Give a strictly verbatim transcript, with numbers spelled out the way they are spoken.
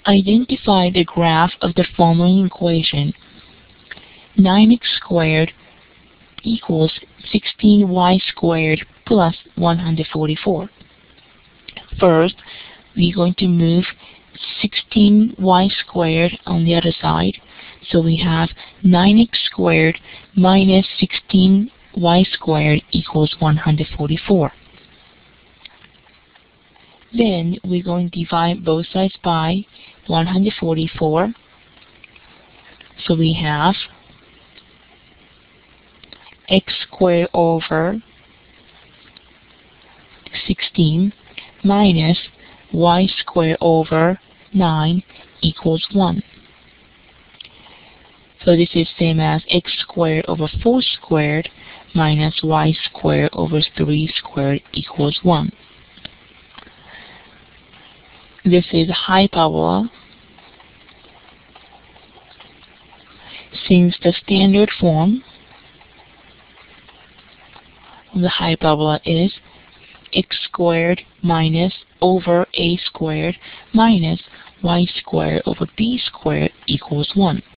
Identify the graph of the following equation. nine x squared equals sixteen y squared plus one hundred forty-four. First, we're going to move sixteen y squared on the other side. So we have nine x squared minus sixteen y squared equals one hundred forty-four. Then we're going to divide both sides by one hundred forty-four. So we have x squared over sixteen minus y squared over nine equals one. So this is same as x squared over four squared minus y squared over three squared equals one. This is hyperbola. Since the standard form of the hyperbola is x squared minus over a squared minus y squared over b squared equals one.